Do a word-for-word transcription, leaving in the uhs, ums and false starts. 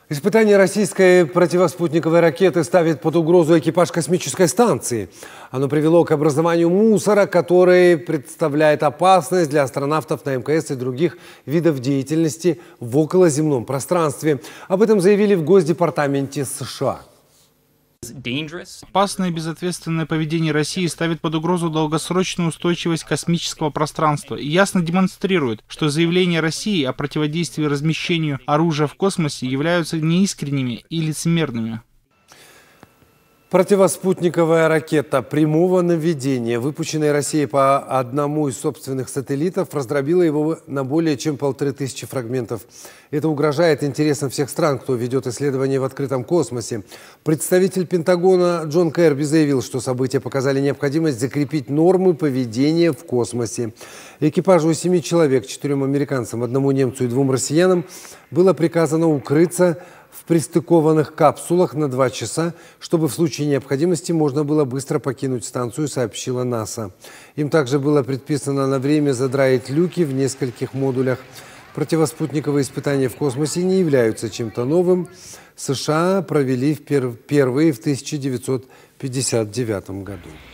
Испытание российской противоспутниковой ракеты ставит под угрозу экипаж космической станции. Оно привело к образованию мусора, который представляет опасность для астронавтов на эм ка эс и других видов деятельности в околоземном пространстве. Об этом заявили в Госдепартаменте США. Опасное и безответственное поведение России ставит под угрозу долгосрочную устойчивость космического пространства и ясно демонстрирует, что заявления России о противодействии размещению оружия в космосе являются неискренними и лицемерными. Противоспутниковая ракета прямого наведения, выпущенная Россией по одному из собственных сателлитов, раздробила его на более чем полторы тысячи фрагментов. Это угрожает интересам всех стран, кто ведет исследования в открытом космосе. Представитель Пентагона Джон Кирби заявил, что события показали необходимость закрепить нормы поведения в космосе. Экипажу из семи человек, четырем американцам, одному немцу и двум россиянам, было приказано укрыться в пристыкованных капсулах на два часа, чтобы в случае необходимости можно было быстро покинуть станцию, сообщила НАСА. Им также было предписано на время задраить люки в нескольких модулях. Противоспутниковые испытания в космосе не являются чем-то новым. США провели впервые в тысяча девятьсот пятьдесят девятом году.